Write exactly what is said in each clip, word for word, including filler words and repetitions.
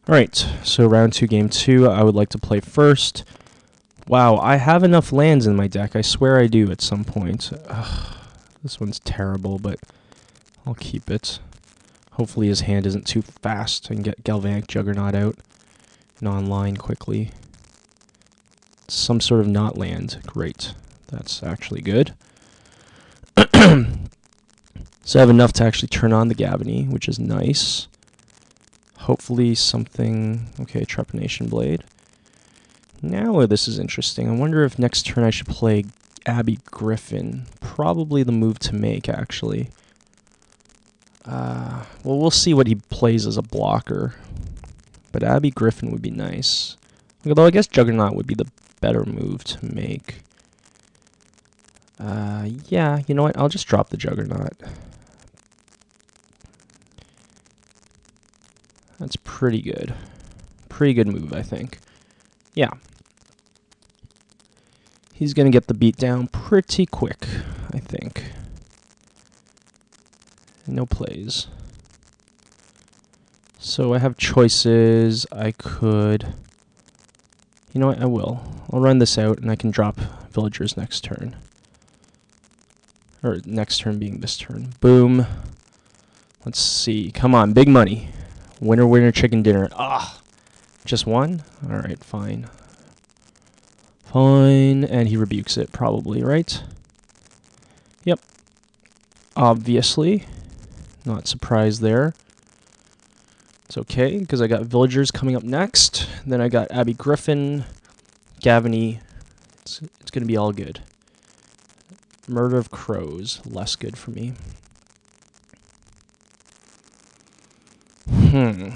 Alright, so round two, game two, I would like to play first. Wow, I have enough lands in my deck. I swear I do at some point. Ugh, this one's terrible, but I'll keep it. Hopefully his hand isn't too fast and get Galvanic Juggernaut out non-line quickly. Some sort of not land. Great. That's actually good. So I have enough to actually turn on the Gavony, which is nice. Hopefully something... Okay, Trepanation Blade. Now this is interesting. I wonder if next turn I should play Abby Griffin. Probably the move to make, actually. Uh, well, we'll see what he plays as a blocker. But Abby Griffin would be nice. Although I guess Juggernaut would be the better move to make. Uh, yeah, you know what? I'll just drop the Juggernaut. That's pretty good. Pretty good move, I think. Yeah. He's going to get the beat down pretty quick, I think. No plays. So I have choices. I could... You know what? I will. I'll run this out, and I can drop villagers next turn. Or next turn being this turn. Boom. Let's see. Come on, big money. Winner, winner, chicken dinner. Ah, just one? Alright, fine. Fine, and he rebukes it, probably, right? Yep. Obviously. Not surprised there. It's okay, because I got villagers coming up next. Then I got Abby Griffin, Gavony. It's, it's going to be all good. Murder of Crows, less good for me. Hmm.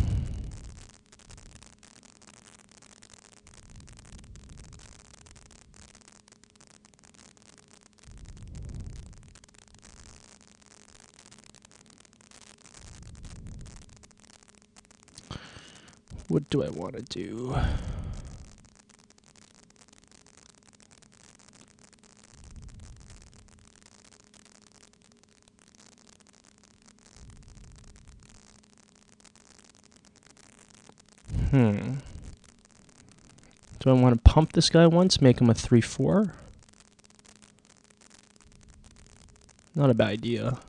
What do I want to do? Hmm. Do I want to pump this guy once, make him a three four? Not a bad idea.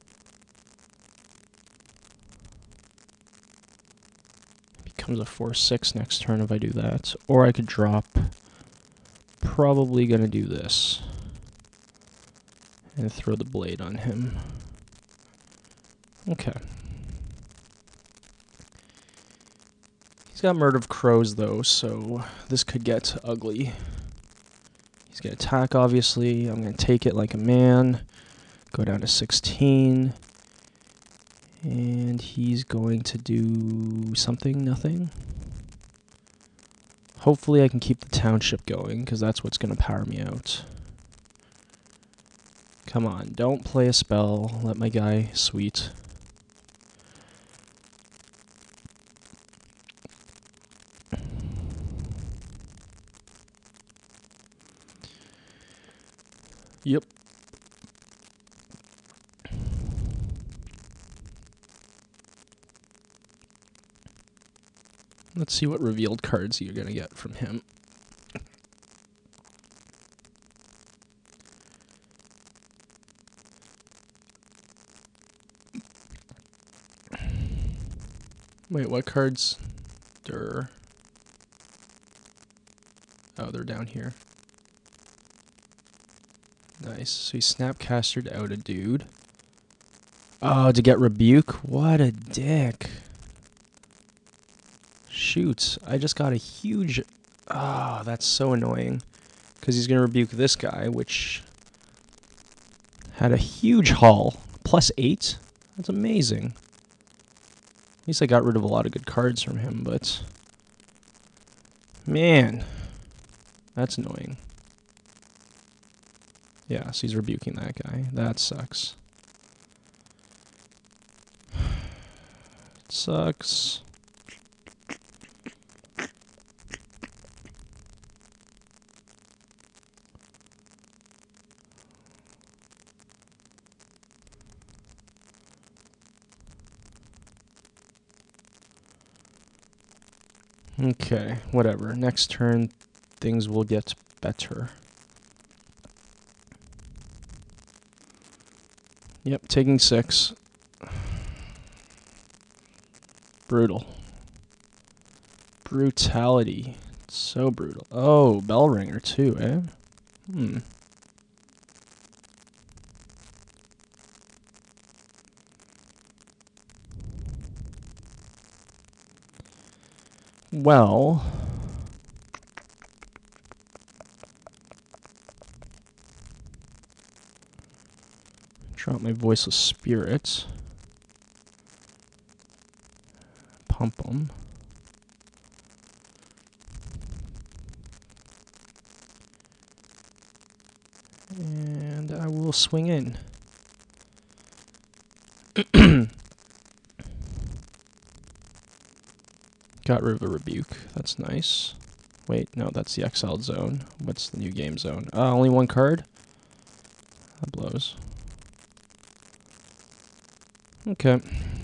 Becomes a four six next turn if I do that. Or I could drop. Probably going to do this. And throw the blade on him. Okay. He's got Murder of Crows, though, so this could get ugly. He's going to attack, obviously. I'm going to take it like a man. Go down to sixteen. And he's going to do something, nothing. Hopefully I can keep the township going, because that's what's going to power me out. Come on, don't play a spell. Let my guy sweet. Yep. Let's see what revealed cards you're going to get from him. Wait, what cards? They're... Oh, they're down here. Nice. So he snapcastered out a dude. Oh, to get rebuke? What a dick. Shoot, I just got a huge... Oh, that's so annoying. Because he's going to rebuke this guy, which had a huge haul. Plus eight? That's amazing. At least I got rid of a lot of good cards from him, but... Man. That's annoying. Yeah, so he's rebuking that guy. That sucks. It sucks. Okay, whatever. Next turn, things will get better. Yep, taking six. Brutal. Brutality. So brutal. Oh, bell ringer too, eh? Hmm. Well, drop my voiceless spirit. Pump them. And I will swing in. Got rid of a rebuke. That's nice. Wait, no, that's the exiled zone. What's the new game zone? Uh, only one card? That blows. Okay.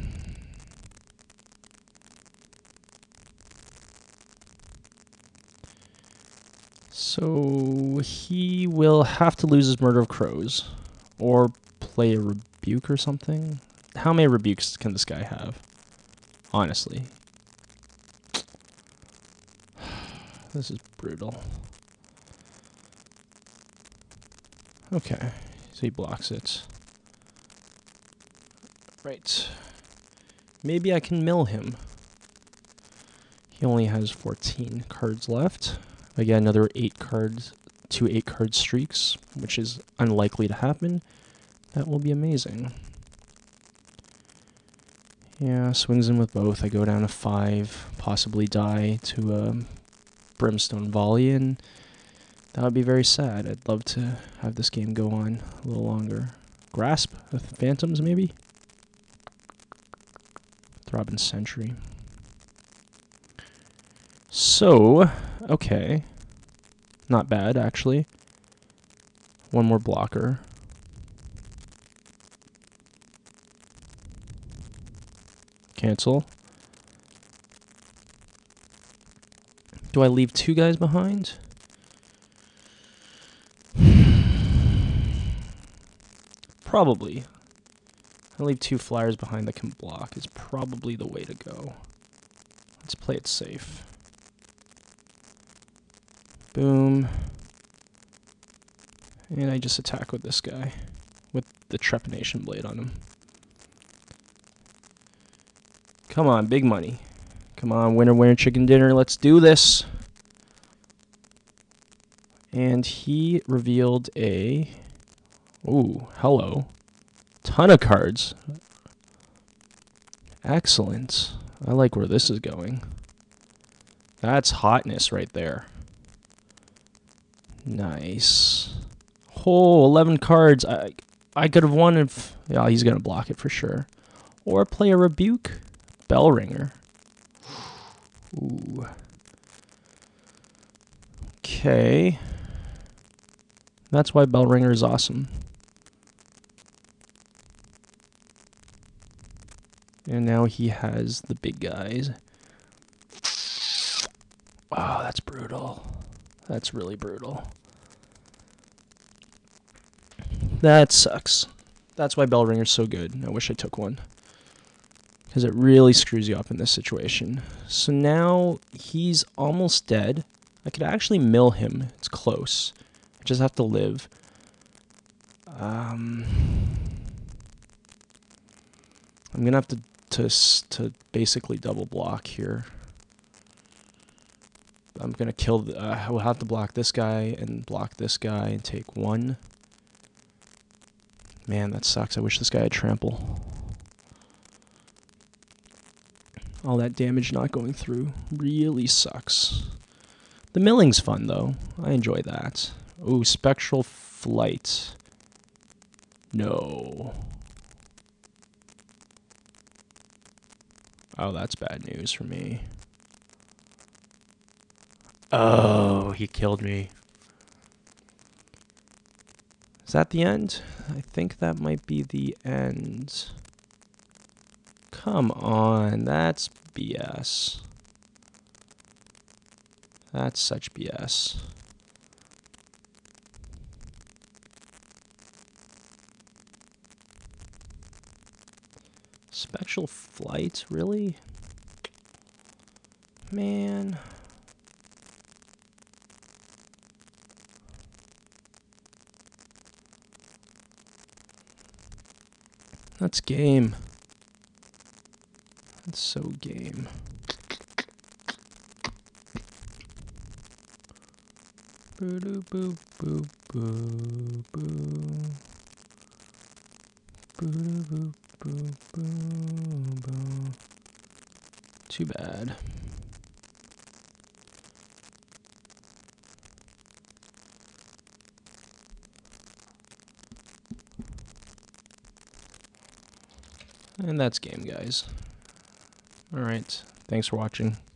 So he will have to lose his Murder of Crows. Or play a rebuke or something. How many rebukes can this guy have? Honestly. This is brutal. Okay, so he blocks it. Right. Maybe I can mill him. He only has fourteen cards left. I get another eight cards, two eight card streaks, which is unlikely to happen. That will be amazing. Yeah, swings in with both. I go down to five, possibly die to a Brimstone Volley, and that would be very sad. I'd love to have this game go on a little longer. Grasp of Phantoms, maybe? Throbbing Sentry. So, okay. Not bad, actually. One more blocker. Cancel. Do I leave two guys behind? Probably. I leave two flyers behind that can block is probably the way to go. Let's play it safe. Boom. And I just attack with this guy. With the Trepanation Blade on him. Come on, big money. Come on, winner, winner, chicken dinner. Let's do this. And he revealed a... Ooh, hello. Ton of cards. Excellent. I like where this is going. That's hotness right there. Nice. Oh, eleven cards. I I could have won if... Yeah, he's going to block it for sure. Or play a rebuke. Bell ringer. Ooh. Okay. That's why bell ringer is awesome. And now he has the big guys. Wow, that's brutal. That's really brutal. That sucks. That's why bell ringer's so good. I wish I took one. Because it really screws you up in this situation. So now he's almost dead. I could actually mill him. It's close. I just have to live. Um, I'm going to have to, to, to basically double block here. I'm going to kill... The, uh, I will have to block this guy and block this guy and take one. Man, that sucks. I wish this guy had trample. All that damage not going through really sucks. The milling's fun, though. I enjoy that. Ooh, Spectral Flight. No. Oh, that's bad news for me. Oh, he killed me. Is that the end? I think that might be the end. Come on, that's B S. That's such B S. Spectral Flight, really? Man. That's game. That's so game. Boo doo boo boo boo boo. Boo doo boo boo boo boo. Too bad. And that's game, guys. Alright, thanks for watching.